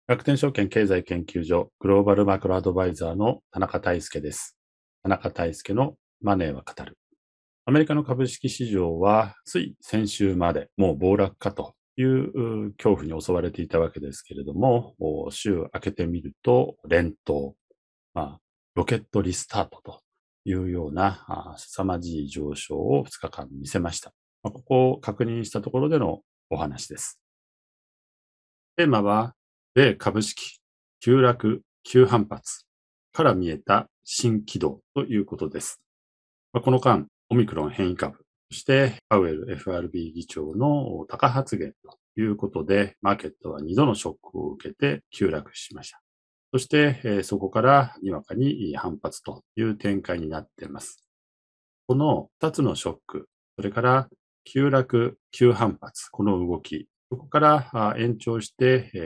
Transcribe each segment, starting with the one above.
楽天証券経済研究所グローバルマクロアドバイザーの田中大輔です。田中大輔のマネーは語る。アメリカの株式市場はつい先週までもう暴落かという恐怖に襲われていたわけですけれども、週明けてみると連投、ロケットリスタートというような凄まじい上昇を2日間見せました。ここを確認したところでのお話です。テーマは、米株式、急落、急反発から見えた新軌道ということです。この間、オミクロン変異株、そしてパウエル FRB 議長の高発言ということで、マーケットは2度のショックを受けて急落しました。そして、そこからにわかに反発という展開になっています。この2つのショック、それから急落、急反発、この動き、そこから延長して、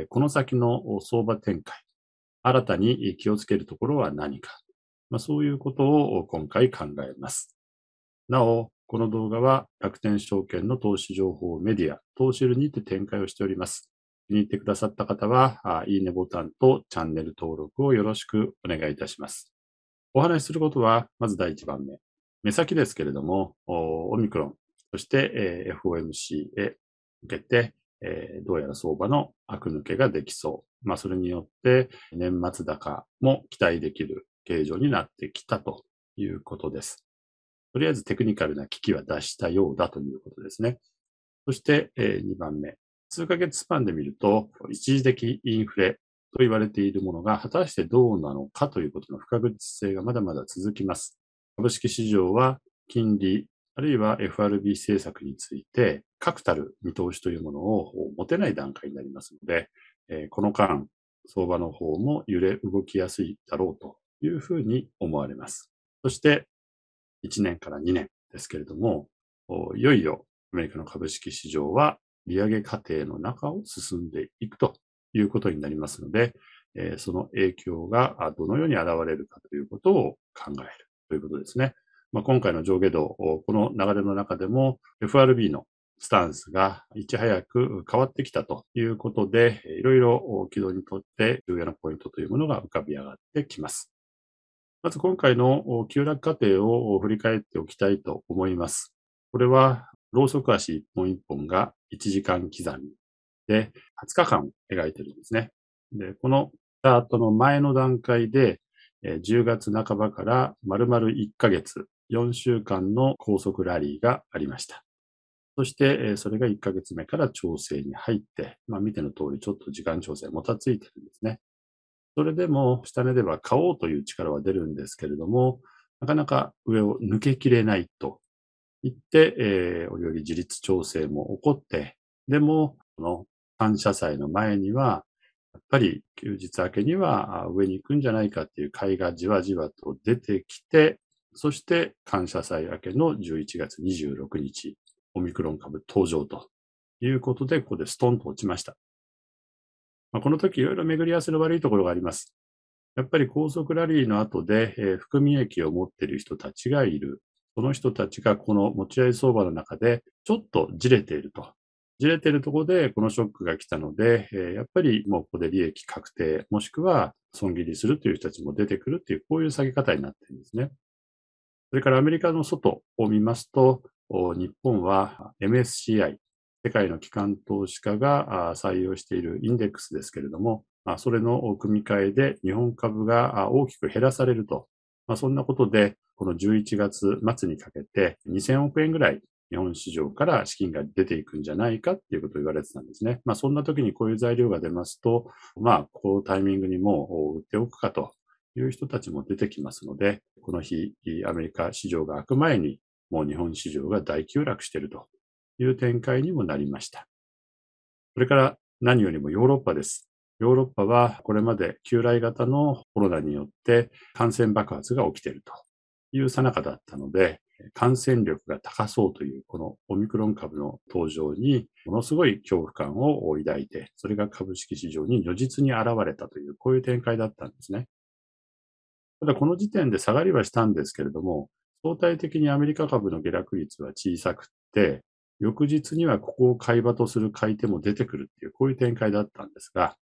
この先の相場展開、新たに気をつけるところは何か、そういうことを今回考えます。なお、この動画は楽天証券の投資情報メディア、投資ルにて展開をしております。気に入ってくださった方は、いいねボタンとチャンネル登録をよろしくお願いいたします。お話しすることは、まず第一番目。目先ですけれども、オミクロン、そして FOMC へ向けて、どうやら相場の悪抜けができそう。それによって年末高も期待できる形状になってきたということです。とりあえずテクニカルな危機は脱したようだということですね。そして、2番目。数ヶ月スパンで見ると、一時的インフレと言われているものが果たしてどうなのかということの不確実性がまだまだ続きます。株式市場は金利、あるいは FRB 政策について確たる見通しというものを持てない段階になりますので、この間、相場の方も揺れ動きやすいだろうというふうに思われます。そして、1年から2年ですけれども、いよいよアメリカの株式市場は利上げ過程の中を進んでいくということになりますので、その影響がどのように現れるかということを考えるということですね。今回の上下動、この流れの中でも FRB のスタンスがいち早く変わってきたということで、いろいろ軌道にとって重要なポイントというものが浮かび上がってきます。まず今回の急落過程を振り返っておきたいと思います。これは、ローソク足一本一本が1時間刻みで20日間描いてるんですね。で、このチャートの前の段階で、10月半ばから丸々1ヶ月、4週間の高速ラリーがありました。そして、それが1ヶ月目から調整に入って、見ての通りちょっと時間調整もたついてるんですね。それでも下値では買おうという力は出るんですけれども、なかなか上を抜けきれないと言って、おより自立調整も起こって、でも、この感謝祭の前には、やっぱり休日明けには上に行くんじゃないかっていう買いがじわじわと出てきて、そして感謝祭明けの11月26日、オミクロン株登場ということで、ここでストンと落ちました。この時いろいろ巡り合わせの悪いところがあります。やっぱり高速ラリーの後で、含み益を持っている人たちがいる。その人たちがこの持ち合い相場の中でちょっとじれていると。じれているところでこのショックが来たので、やっぱりもうここで利益確定、もしくは損切りするという人たちも出てくるっていう、こういう下げ方になっているんですね。それからアメリカの外を見ますと、日本は MSCI、世界の機関投資家が採用しているインデックスですけれども、それの組み換えで日本株が大きく減らされると。そんなことで、この11月末にかけて2000億円ぐらい日本市場から資金が出ていくんじゃないかっていうことを言われてたんですね。そんな時にこういう材料が出ますと、このタイミングにもう売っておくかという人たちも出てきますので、この日、アメリカ市場が開く前に、もう日本市場が大急落しているという展開にもなりました。それから何よりもヨーロッパです。ヨーロッパはこれまで旧来型のコロナによって感染爆発が起きているという最中だったので、感染力が高そうというこのオミクロン株の登場にものすごい恐怖感を抱いて、それが株式市場に如実に現れたという、こういう展開だったんですね。ただこの時点で下がりはしたんですけれども、相対的にアメリカ株の下落率は小さくて、翌日にはここを買い場とする買い手も出てくるっていう、こういう展開だったんですが、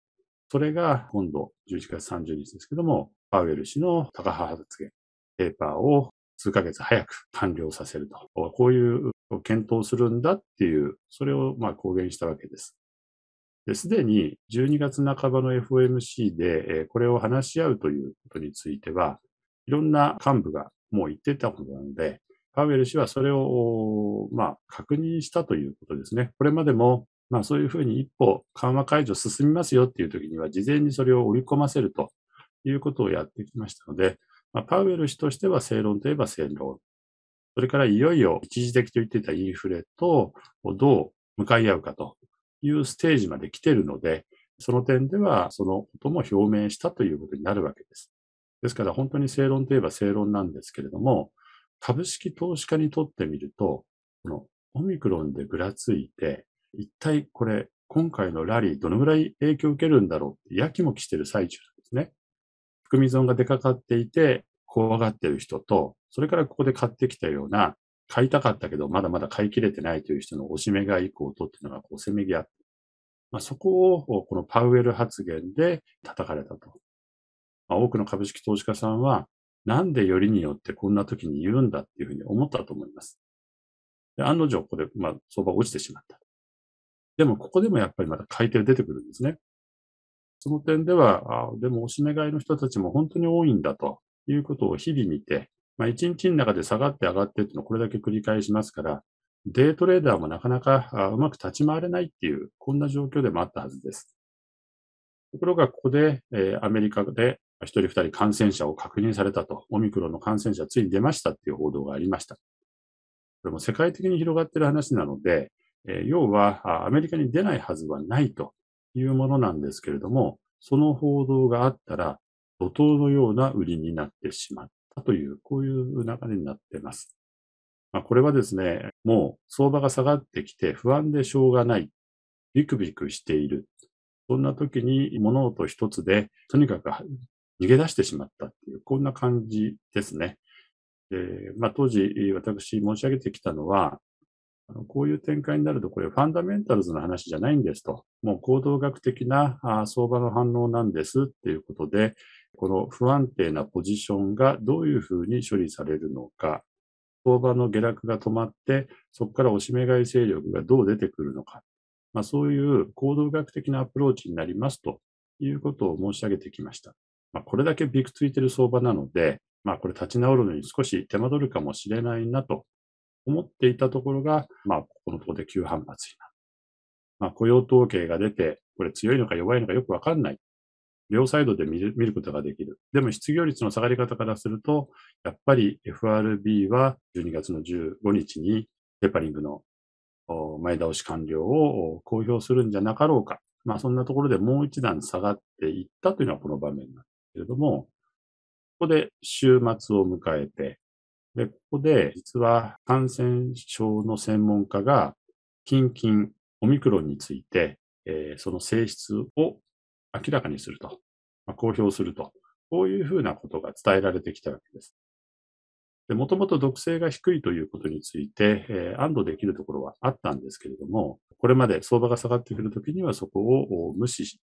それが今度11月30日ですけども、パウエル氏のタカ派発言、ペーパーを数ヶ月早く完了させると。こういう検討するんだっていう、それを公言したわけです。で、すでに12月半ばの FOMC で、これを話し合うということについては、いろんな幹部がもう言ってたことなので、パウエル氏はそれを、確認したということですね。これまでも、そういうふうに一歩緩和解除進みますよっていう時には、事前にそれを織り込ませるということをやってきましたので、パウエル氏としては正論といえば正論。それからいよいよ一時的と言っていたインフレとどう向かい合うかというステージまで来ているので、その点ではそのことも表明したということになるわけです。ですから本当に正論といえば正論なんですけれども、株式投資家にとってみると、このオミクロンでぐらついて、一体これ今回のラリーどのぐらい影響を受けるんだろうってやきもきしている最中ですね。含み損が出かかっていて、怖がっている人と、それからここで買ってきたような、買いたかったけど、まだまだ買い切れてないという人の押し目買い以降とっていうのが、せめぎ合って、そこを、このパウエル発言で叩かれたと。多くの株式投資家さんは、なんでよりによってこんな時に言うんだっていうふうに思ったと思います。で、案の定、ここで、相場落ちてしまった。でも、ここでもやっぱりまた買い手が出てくるんですね。その点では、でも、おしめ買いの人たちも本当に多いんだということを日々見て、一日の中で下がって上がってっていうのをこれだけ繰り返しますから、デイトレーダーもなかなかうまく立ち回れないっていう、こんな状況でもあったはずです。ところが、ここで、アメリカで一人二人感染者を確認されたと、オミクロンの感染者ついに出ましたっていう報道がありました。これも世界的に広がっている話なので、要はアメリカに出ないはずはないというものなんですけれども、その報道があったら、怒涛のような売りになってしまったという、こういう流れになっています。これはですね、もう相場が下がってきて不安でしょうがない、ビクビクしている。そんな時に物音一つで、とにかく逃げ出してしまったっていう、こんな感じですね。当時、私申し上げてきたのは、こういう展開になると、これファンダメンタルズの話じゃないんですと。もう行動学的な相場の反応なんですっていうことで、この不安定なポジションがどういうふうに処理されるのか、相場の下落が止まって、そこから押し目買い勢力がどう出てくるのか。そういう行動学的なアプローチになりますということを申し上げてきました。これだけビクついている相場なので、これ立ち直るのに少し手間取るかもしれないなと思っていたところが、ここのところで急反発になる。雇用統計が出て、これ強いのか弱いのかよくわかんない。両サイドで見ることができる。でも失業率の下がり方からすると、やっぱり FRB は12月の15日にテーパリングの前倒し完了を公表するんじゃなかろうか。そんなところでもう一段下がっていったというのはこの場面なんですけれども、ここで週末を迎えて、で、ここで実は感染症の専門家が近々オミクロンについて、その性質を明らかにすると、公表すると、こういうふうなことが伝えられてきたわけです。もともと毒性が低いということについて、安堵できるところはあったんですけれども、これまで相場が下がってくるときにはそこを無視して、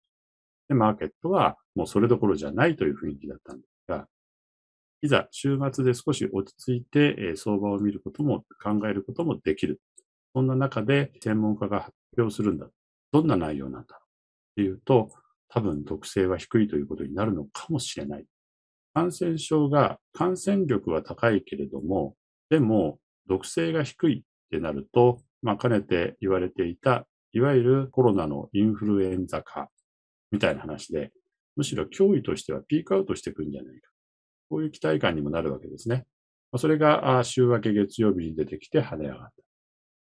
マーケットはもうそれどころじゃないという雰囲気だったんですが、いざ週末で少し落ち着いて相場を見ることも考えることもできる。そんな中で専門家が発表するんだ。どんな内容なんだろうっていうと、多分毒性は低いということになるのかもしれない。感染症が感染力は高いけれども、でも毒性が低いってなると、かねて言われていた、いわゆるコロナのインフルエンザ化みたいな話で、むしろ脅威としてはピークアウトしていくんじゃないか。こういう期待感にもなるわけですね。それが週明け月曜日に出てきて跳ね上がった。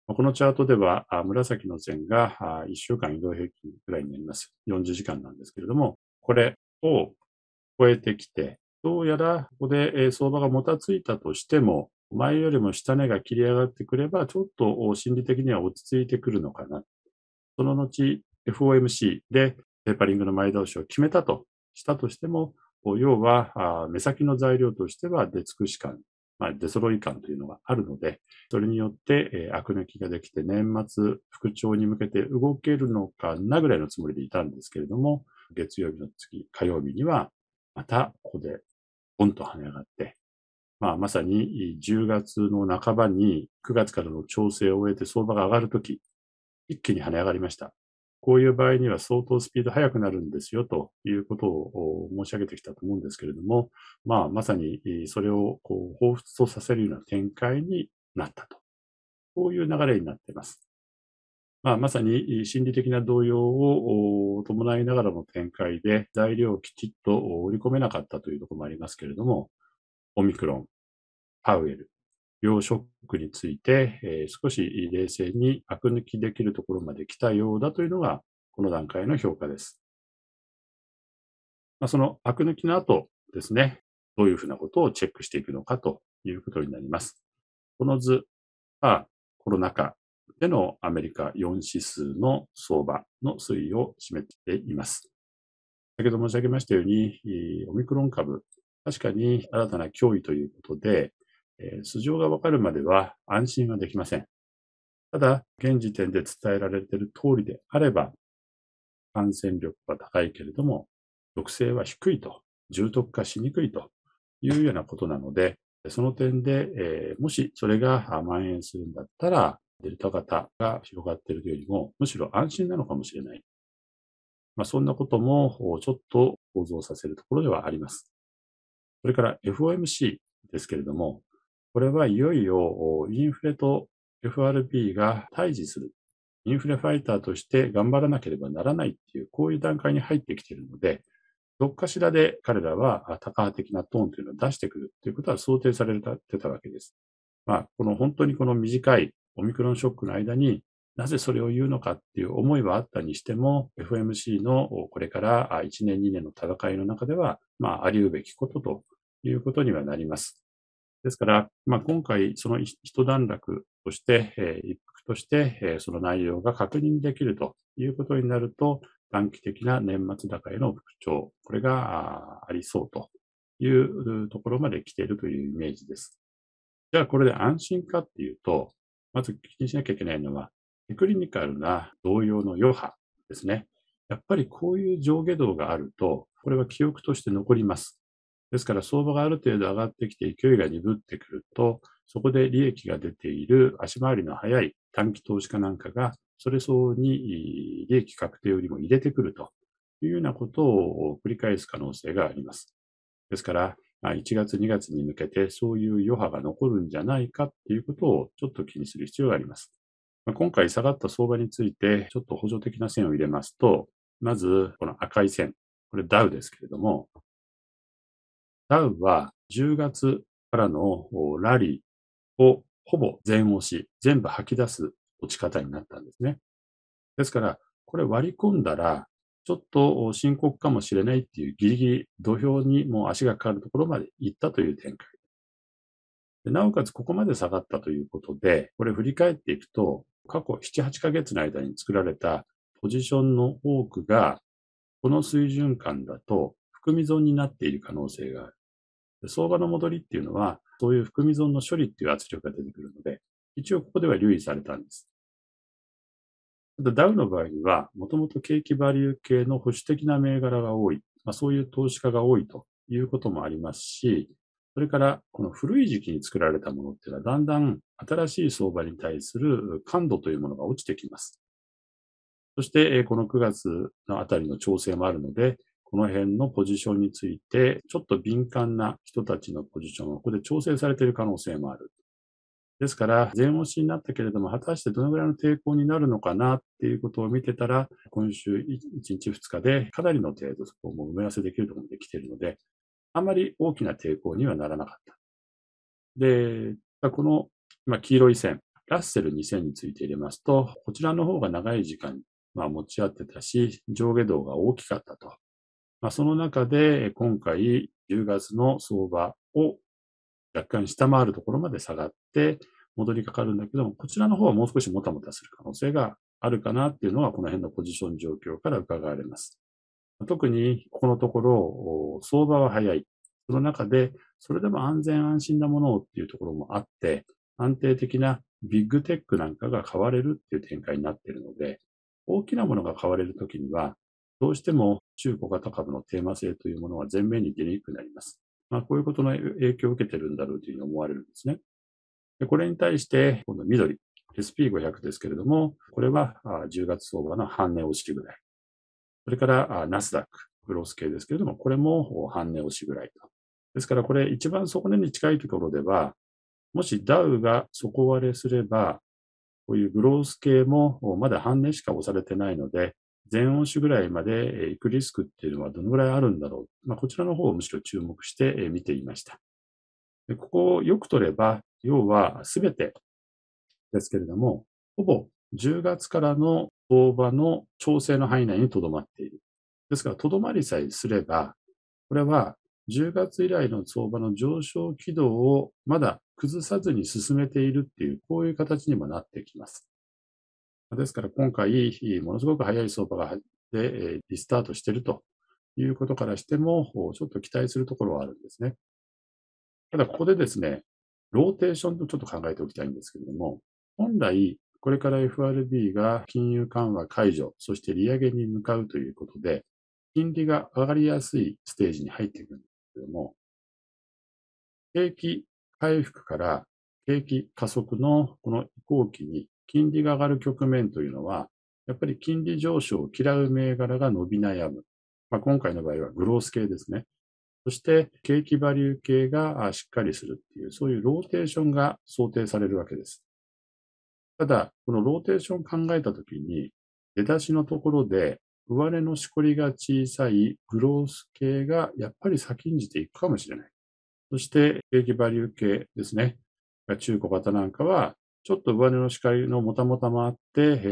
このチャートでは紫の線が1週間移動平均くらいになります。40時間なんですけれども、これを超えてきて、どうやらここで相場がもたついたとしても、前よりも下値が切り上がってくれば、ちょっと心理的には落ち着いてくるのかな。その後、FOMC でテーパリングの前倒しを決めたとしたとしても、要は目先の材料としては出尽くし感、出揃い感というのがあるので、それによって悪抜きができて年末復調に向けて動けるのかなぐらいのつもりでいたんですけれども、 月曜日の次、火曜日には、またここでボンと跳ね上がって、まさに10月の半ばに9月からの調整を終えて相場が上がるとき、一気に跳ね上がりました。こういう場合には相当スピード速くなるんですよということを申し上げてきたと思うんですけれども、まさにそれを彷彿とさせるような展開になったと。こういう流れになっています。まさに心理的な動揺を伴いながらの展開で材料をきちっと織り込めなかったというところもありますけれども、オミクロン、パウエル、両ショックについて、少し冷静にアク抜きできるところまで来たようだというのが、この段階の評価です。そのアク抜きの後ですね、どういうふうなことをチェックしていくのかということになります。この図はコロナ禍でのアメリカ4指数の相場の推移を示しています。先ほど申し上げましたように、オミクロン株、確かに新たな脅威ということで、素性がわかるまでは安心はできません。ただ、現時点で伝えられている通りであれば、感染力は高いけれども、毒性は低いと、重篤化しにくいというようなことなので、その点で、もしそれが蔓延するんだったら、デルタ型が広がっているよりも、むしろ安心なのかもしれない。そんなこともちょっと想像させるところではあります。それから FOMC ですけれども、これはいよいよインフレと FRB が対峙する。インフレファイターとして頑張らなければならないっていう、こういう段階に入ってきているので、どっかしらで彼らはタカ派的なトーンというのを出してくるということは想定されてたわけです。この本当にこの短いオミクロンショックの間になぜそれを言うのかっていう思いはあったにしても、FMC のこれから1年2年の戦いの中では、あり得べきことということにはなります。ですから、今回その一段落として、一服として、その内容が確認できるということになると、短期的な年末高への復調、これがありそうというところまで来ているというイメージです。じゃあこれで安心かっていうと、まず気にしなきゃいけないのは、テクニカルな動揺の余波ですね。やっぱりこういう上下動があると、これは記憶として残ります。ですから相場がある程度上がってきて勢いが鈍ってくると、そこで利益が出ている足回りの速い短期投資家なんかが、それ相応に利益確定よりも入れてくるというようなことを繰り返す可能性があります。ですから、1月、2月に向けてそういう余波が残るんじゃないかっていうことをちょっと気にする必要があります。今回下がった相場についてちょっと補助的な線を入れますと、まずこの赤い線、これダウですけれども、ダウは10月からのラリーをほぼ全押し、全部吐き出す落ち方になったんですね。ですから、これ割り込んだら、ちょっと深刻かもしれないっていうギリギリ、土俵にもう足がかかるところまで行ったという展開。でなおかつここまで下がったということで、これ振り返っていくと、過去7、8ヶ月の間に作られたポジションの多くが、この水準感だと含み損になっている可能性がある。で相場の戻りっていうのは、そういう含み損の処理っていう圧力が出てくるので、一応ここでは留意されたんです。ただダウの場合には、もともと景気バリュー系の保守的な銘柄が多い、そういう投資家が多いということもありますし、それからこの古い時期に作られたものっていうのはだんだん新しい相場に対する感度というものが落ちてきます。そしてこの9月のあたりの調整もあるので、この辺のポジションについてちょっと敏感な人たちのポジションはここで調整されている可能性もある。ですから、全押しになったけれども、果たしてどのぐらいの抵抗になるのかなっていうことを見てたら、今週1日2日でかなりの程度そこも埋め合わせできるところまで来ているので、あまり大きな抵抗にはならなかった。で、この、黄色い線、ラッセル2000について入れますと、こちらの方が長い時間、持ち合ってたし、上下動が大きかったと。その中で、今回10月の相場を若干下回るところまで下がって戻りかかるんだけども、こちらの方はもう少しもたもたする可能性があるかなっていうのは、この辺のポジション状況から伺われます。特にここのところ、相場は早い。その中で、それでも安全安心なものをっていうところもあって、安定的なビッグテックなんかが買われるっていう展開になっているので、大きなものが買われるときには、 どうしても中小型株のテーマ性というものは前面に出にくくなります。こういうことの影響を受けているんだろうというふうに思われるんですね。でこれに対して、今度緑、SP500 ですけれども、これは10月相場の半値押しぐらい。それからナスダック、グロース系ですけれども、これも半値押しぐらいと。ですからこれ一番底値に近いところでは、もしダウが底割れすれば、こういうグロース系もまだ半値しか押されてないので、前押しぐらいまで行くリスクっていうのはどのぐらいあるんだろう。こちらの方をむしろ注目して見ていました。でここをよく取れば、要は全てですけれども、ほぼ10月からの相場の調整の範囲内に留まっている。ですから、留まりさえすれば、これは10月以来の相場の上昇軌道をまだ崩さずに進めているっていう、こういう形にもなってきます。ですから今回、ものすごく早い相場でリスタートしているということからしても、ちょっと期待するところはあるんですね。ただここでですね、ローテーションとちょっと考えておきたいんですけれども、本来、これから FRB が金融緩和解除、そして利上げに向かうということで、金利が上がりやすいステージに入っていくんですけれども、景気回復から景気加速のこの移行期に金利が上がる局面というのは、やっぱり金利上昇を嫌う銘柄が伸び悩む。今回の場合はグロース系ですね。そして、景気バリュー系がしっかりするっていう、そういうローテーションが想定されるわけです。ただ、このローテーションを考えたときに、出だしのところで、上値のしこりが小さいグロース系がやっぱり先んじていくかもしれない。そして、景気バリュー系ですね。中小型なんかは、ちょっと上値のしこりのもたもたもあって、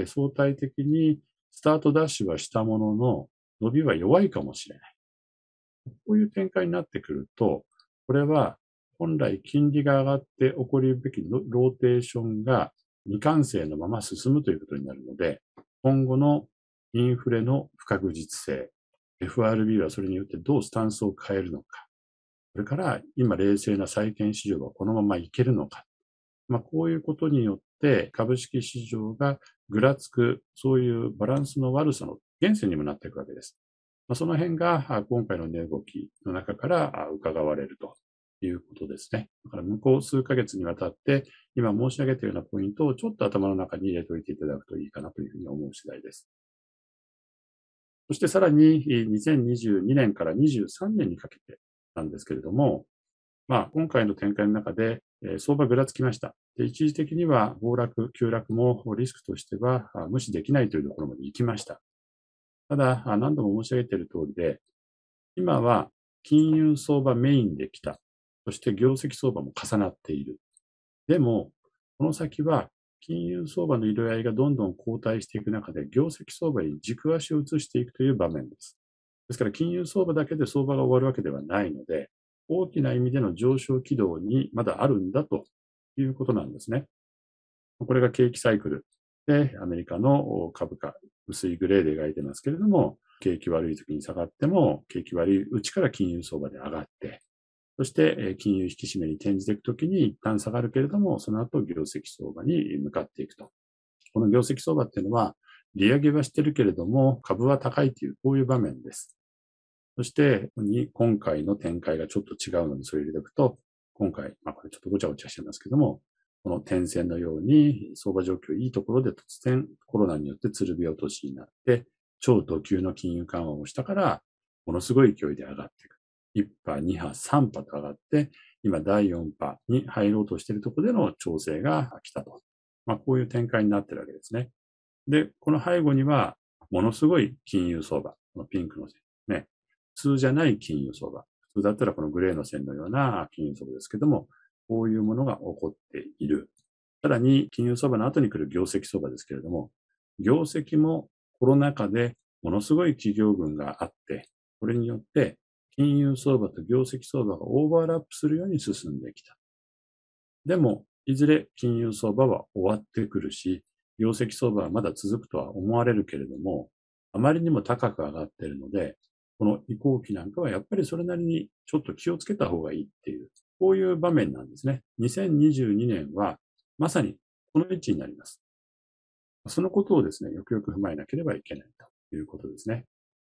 相対的にスタートダッシュはしたものの、伸びは弱いかもしれない。こういう展開になってくると、これは本来金利が上がって起こるべきローテーションが未完成のまま進むということになるので、今後のインフレの不確実性、FRB はそれによってどうスタンスを変えるのか、それから今冷静な債券市場がこのままいけるのか、こういうことによって株式市場がぐらつく、そういうバランスの悪さの源泉にもなっていくわけです。その辺が今回の値動きの中から伺われるということですね。だから向こう数ヶ月にわたって今申し上げたようなポイントをちょっと頭の中に入れておいていただくといいかなというふうに思う次第です。そしてさらに2022年から23年にかけてなんですけれども、今回の展開の中で相場ぐらつきました。で一時的には暴落、急落もリスクとしては無視できないというところまで行きました。ただ、何度も申し上げている通りで、今は金融相場メインで来た。そして業績相場も重なっている。でも、この先は金融相場の色合いがどんどん後退していく中で、業績相場に軸足を移していくという場面です。ですから、金融相場だけで相場が終わるわけではないので、大きな意味での上昇軌道にまだあるんだということなんですね。これが景気サイクルで、アメリカの株価、薄いグレーで描いてますけれども、景気悪い時に下がっても、景気悪いうちから金融相場で上がって、そして金融引き締めに転じていくときに一旦下がるけれども、その後業績相場に向かっていくと。この業績相場っていうのは、利上げはしてるけれども、株は高いという、こういう場面です。そして、今回の展開がちょっと違うので、それを入れておくと、今回、これちょっとごちゃごちゃしてますけども、この点線のように相場状況いいところで突然コロナによってつるび落としになって、超ド級の金融緩和をしたから、ものすごい勢いで上がっていく。1波、2波、3波と上がって、今第4波に入ろうとしているところでの調整が来たと。こういう展開になっているわけですね。で、この背後には、ものすごい金融相場、このピンクの線ね、普通じゃない金融相場。普通だったらこのグレーの線のような金融相場ですけども、こういうものが起こっている。さらに、金融相場の後に来る業績相場ですけれども、業績もコロナ禍でものすごい企業群があって、これによって金融相場と業績相場がオーバーラップするように進んできた。でも、いずれ金融相場は終わってくるし、業績相場はまだ続くとは思われるけれども、あまりにも高く上がっているので、この移行期なんかはやっぱりそれなりにちょっと気をつけた方がいいっていう、こういう場面なんですね。2022年はまさにこの位置になります。そのことをですね、よくよく踏まえなければいけないということですね。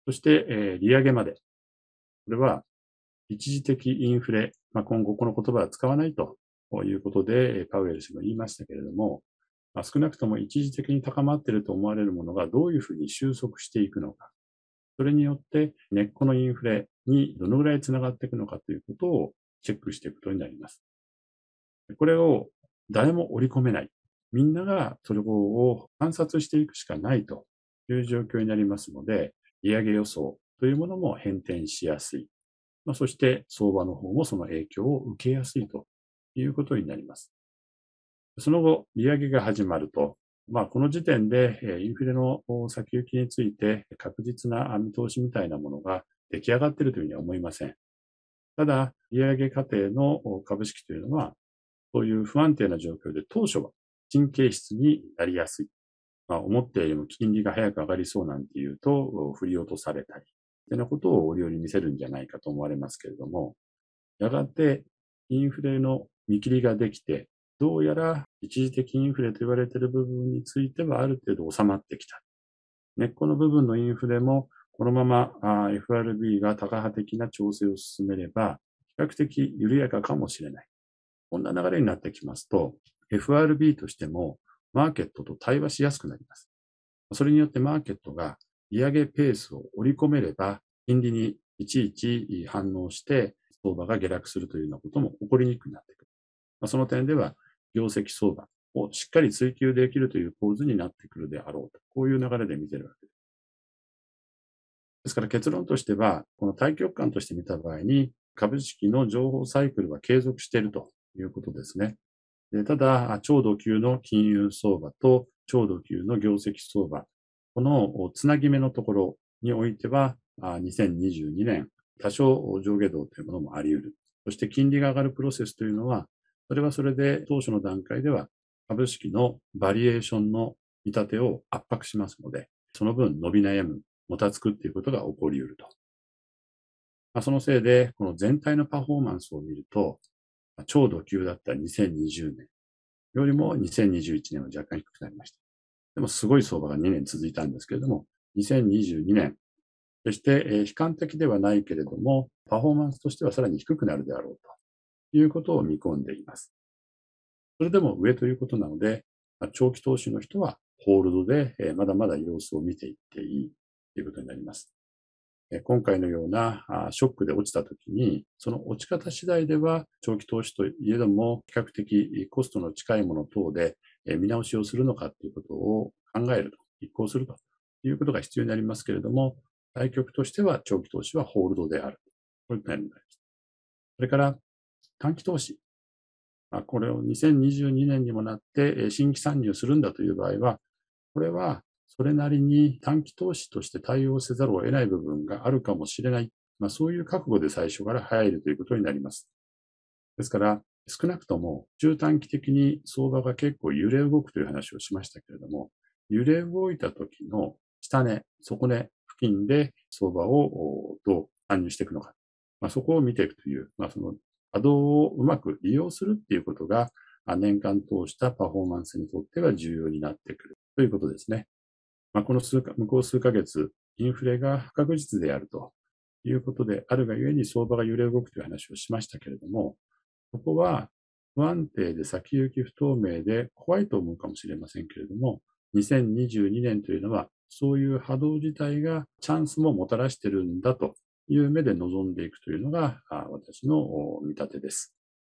そして、利上げまで。これは一時的インフレ、今後この言葉は使わないということで、パウエル氏も言いましたけれども、少なくとも一時的に高まっていると思われるものがどういうふうに収束していくのか。それによって根っこのインフレにどのぐらいつながっていくのかということをチェックしていくことになります。これを誰も織り込めない。みんながそれを観察していくしかないという状況になりますので、利上げ予想というものも変転しやすい。そして相場の方もその影響を受けやすいということになります。その後、利上げが始まると、この時点でインフレの先行きについて確実な見通しみたいなものが出来上がっているというふうには思いません。ただ、利上げ過程の株式というのは、そういう不安定な状況で当初は神経質になりやすい。思ったよりも金利が早く上がりそうなんていうと、振り落とされたり、というようなことを折々見せるんじゃないかと思われますけれども、やがてインフレの見切りができて、どうやら一時的インフレと言われている部分についてはある程度収まってきた。根っこの部分のインフレもこのままFRB がタカ派的な調整を進めれば、比較的緩やかかもしれない。こんな流れになってきますと、FRB としてもマーケットと対話しやすくなります。それによってマーケットが利上げペースを織り込めれば、金利にいちいち反応して相場が下落するというようなことも起こりにくくなってくる。その点では、業績相場をしっかり追求できるという構図になってくるであろうと。こういう流れで見てるわけです。ですから結論としては、この対極観として見た場合に、株式の情報サイクルは継続しているということですね。ただ、超度級の金融相場と超度級の業績相場、このつなぎ目のところにおいては、2022年、多少上下動というものもあり得る。そして金利が上がるプロセスというのは、それはそれで当初の段階では株式のバリエーションの見立てを圧迫しますので、その分伸び悩む、もたつくっていうことが起こり得ると。そのせいで、この全体のパフォーマンスを見ると、超度級だった2020年よりも2021年は若干低くなりました。でもすごい相場が2年続いたんですけれども、2022年、そして悲観的ではないけれども、パフォーマンスとしてはさらに低くなるであろうということを見込んでいます。それでも上ということなので、長期投資の人はホールドでまだまだ様子を見ていっていいということになります。今回のようなショックで落ちたときに、その落ち方次第では長期投資といえども比較的コストの近いもの等で見直しをするのかということを考えると、実行するということが必要になりますけれども、対局としては長期投資はホールドである。こういうことになります。それから短期投資。これを2022年にもなって新規参入するんだという場合は、これはそれなりに短期投資として対応せざるを得ない部分があるかもしれない。そういう覚悟で最初から入るということになります。ですから、少なくとも中短期的に相場が結構揺れ動くという話をしましたけれども、揺れ動いた時の下値、底値付近で相場をどう参入していくのか。そこを見ていくという、その波動をうまく利用するっていうことが、年間通したパフォーマンスにとっては重要になってくるということですね。この向こう数ヶ月、インフレが不確実であるということであるがゆえに相場が揺れ動くという話をしましたけれども、ここは不安定で先行き不透明で怖いと思うかもしれませんけれども、2022年というのはそういう波動自体がチャンスももたらしているんだという目で臨んでいくというのが私の見立てです。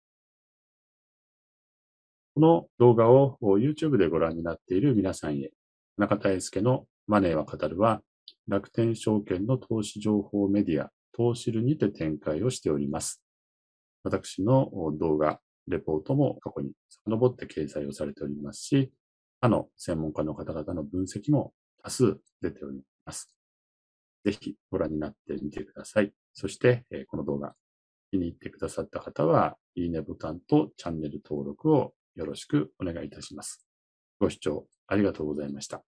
この動画を YouTube でご覧になっている皆さんへ、田中大輔のマネーは語るは、楽天証券の投資情報メディア、投資ルにて展開をしております。私の動画、レポートも過去に遡って掲載をされておりますし、他の専門家の方々の分析も多数出ております。ぜひご覧になってみてください。そして、この動画、気に入ってくださった方は、いいねボタンとチャンネル登録をよろしくお願いいたします。ご視聴ありがとうございました。